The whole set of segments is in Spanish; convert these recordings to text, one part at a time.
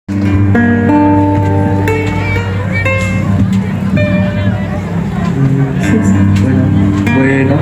Bueno.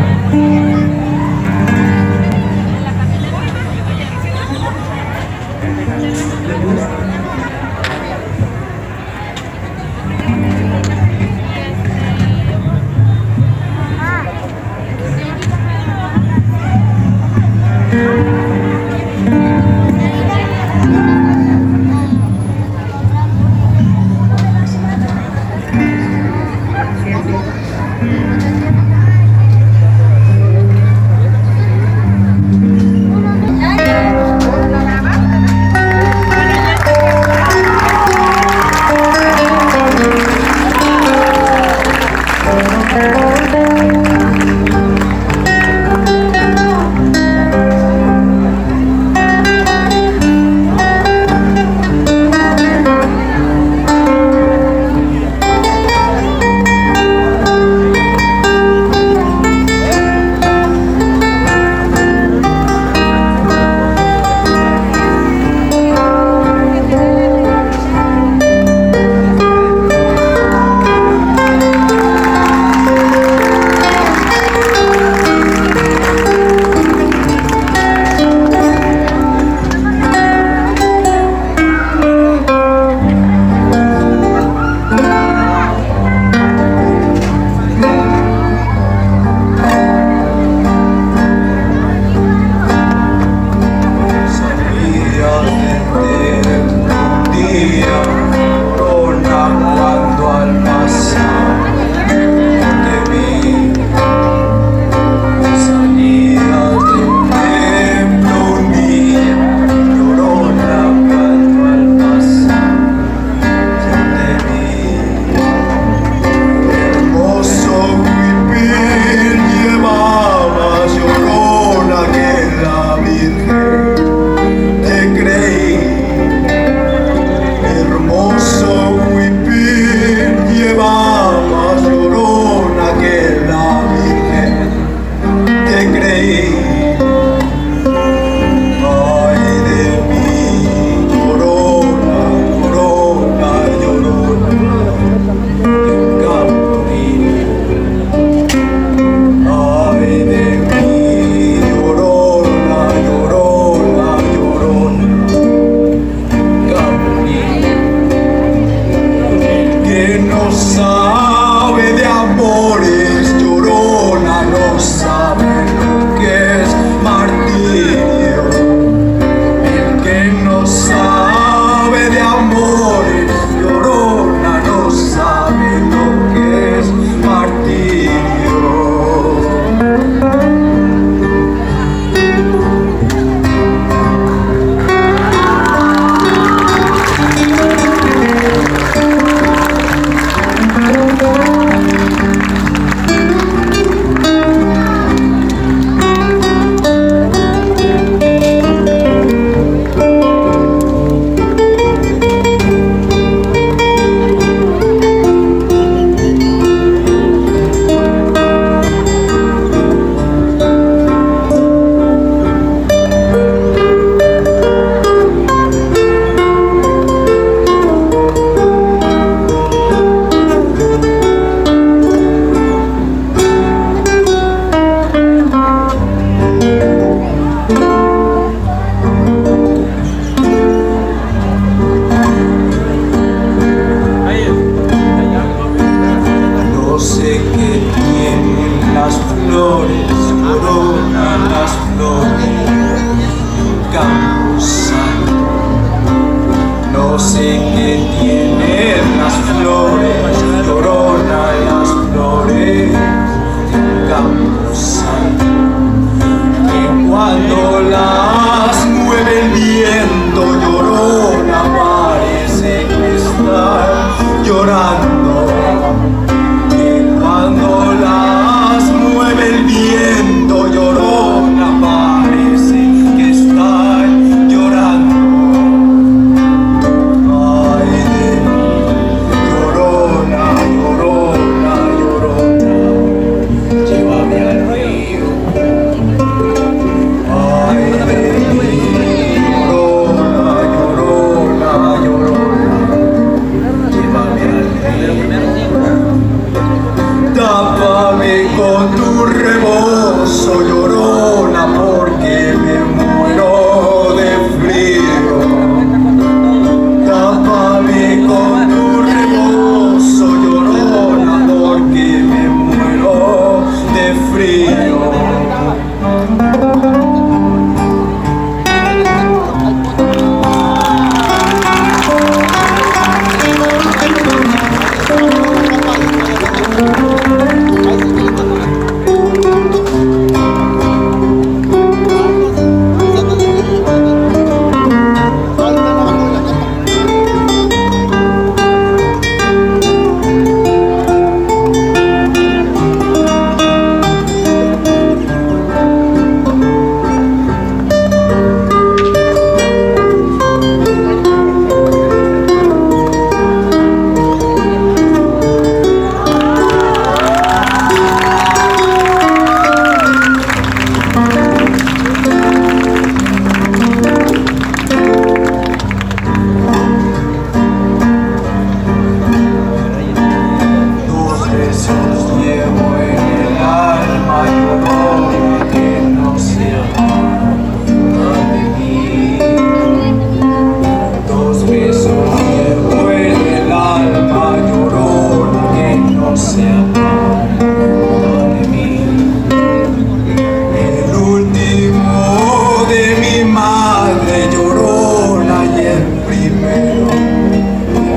Llorona, llorona, llorona.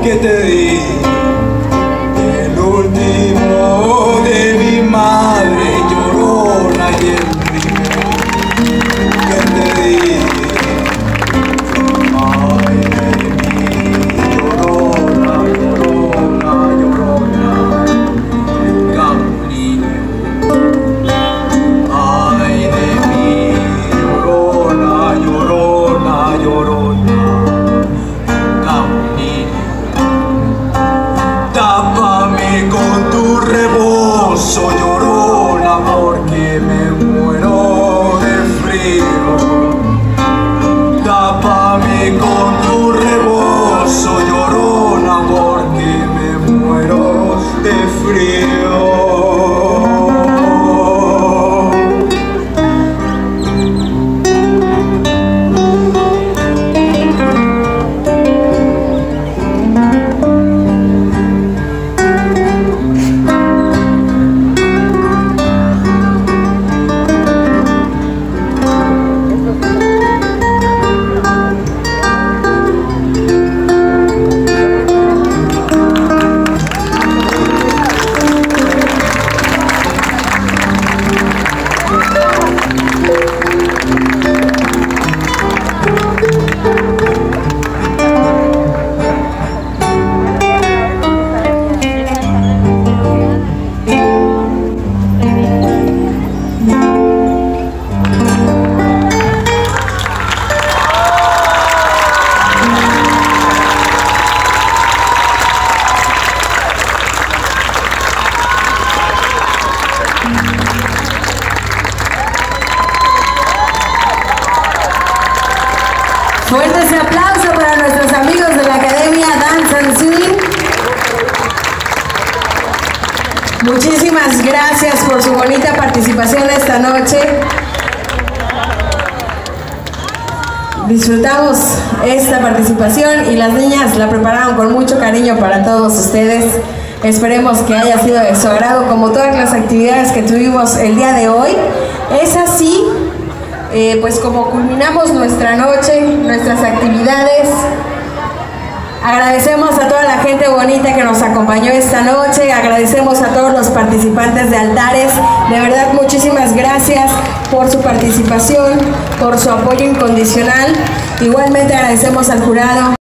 que te di, el último de mi madre llorona y el primero que te di. Ay de mí, llorona, llorona, llorona, Campillo. Ay de mí, llorona, llorona, llorona, Campillo. Tápame con tu rebozo, llorona, porque me muero de frío. Tápame con tu rebozo, llorona, porque me muero de frío. Fuerte ese aplauso para nuestros amigos de la Academia Dance and Swing. Muchísimas gracias por su bonita participación esta noche. Disfrutamos esta participación y las niñas la prepararon con mucho cariño para todos ustedes. Esperemos que haya sido de su agrado como todas las actividades que tuvimos el día de hoy. Es así, pues como culminamos nuestra noche, nuestras actividades. Agradecemos a toda la gente bonita que nos acompañó esta noche, agradecemos a todos los participantes de Altares, de verdad muchísimas gracias por su participación, por su apoyo incondicional. Igualmente agradecemos al jurado.